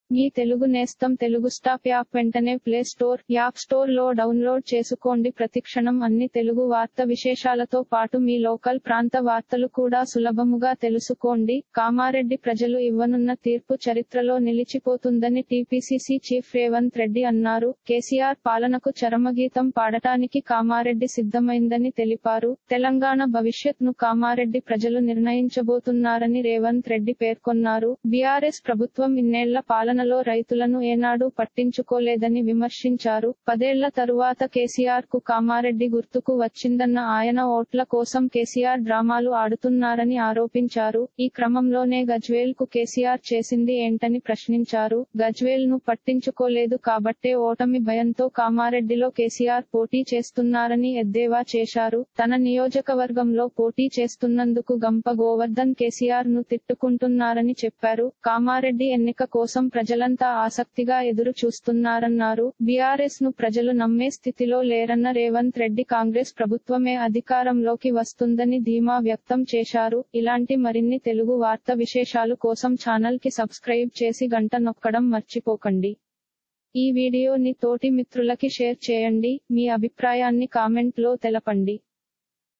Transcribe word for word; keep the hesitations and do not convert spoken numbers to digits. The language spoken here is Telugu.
మీ తెలుగు నేస్తం తెలుగు స్టాప్ యాప్ వెంటనే ప్లే స్టోర్, యాప్ స్టోర్ లో డౌన్లోడ్ చేసుకోండి. ప్రతిక్షణం అన్ని తెలుగు వార్త విశేషాలతో పాటు మీ లోకల్ ప్రాంత వార్తలు కూడా సులభముగా తెలుసుకోండి. కామారెడ్డి ప్రజలు ఇవ్వనున్న తీర్పు చరిత్రలో నిలిచిపోతుందని టీపీసీసీ చీఫ్ రేవంత్ రెడ్డి అన్నారు. కేసీఆర్ పాలనకు చరమగీతం పాడటానికి కామారెడ్డి సిద్ధమైందని తెలిపారు. తెలంగాణ భవిష్యత్ను కామారెడ్డి ప్రజలు నిర్ణయించబోతున్నారని రేవంత్ రెడ్డి పేర్కొన్నారు. బీఆర్ఎస్ ప్రభుత్వం ఇన్నేళ్ల పాలన లో రైతులను ఏనాడు పట్టించుకోలేదని విమర్శించారు. పదేళ్ల తరువాత కేసీఆర్ కు కామారెడ్డి గుర్తుకు వచ్చిందన్న ఆయన ఓట్ల కోసం కేసీఆర్ డ్రామాలు ఆడుతున్నారని ఆరోపించారు. ఈ క్రమంలోనే గజ్వేల్ కు కేసీఆర్ చేసింది ఏంటని ప్రశ్నించారు. గజ్వేల్ ను పట్టించుకోలేదు కాబట్టే ఓటమి భయంతో కామారెడ్డిలో కేసీఆర్ పోటీ చేస్తున్నారని ఎద్దేవా చేశారు. తన నియోజకవర్గంలో పోటీ చేస్తున్నందుకు గంప గోవర్ధన్ కేసీఆర్ ను తిట్టుకుంటున్నారని చెప్పారు. కామారెడ్డి ఎన్నిక కోసం ప్రజలంతా ఆసక్తిగా ఎదురు చూస్తున్నారన్నారు. బీఆర్ఎస్ ను ప్రజలు నమ్మే స్థితిలో లేరన్న రేవంత్ రెడ్డి కాంగ్రెస్ ప్రభుత్వమే అధికారంలోకి వస్తుందని ధీమా వ్యక్తం చేశారు. ఇలాంటి మరిన్ని తెలుగు వార్త విశేషాలు కోసం ఛానల్ కి సబ్స్క్రైబ్ చేసి గంట నొక్కడం మర్చిపోకండి. ఈ వీడియోని తోటి మిత్రులకి షేర్ చేయండి. మీ అభిప్రాయాన్ని కామెంట్ లో తెలపండి.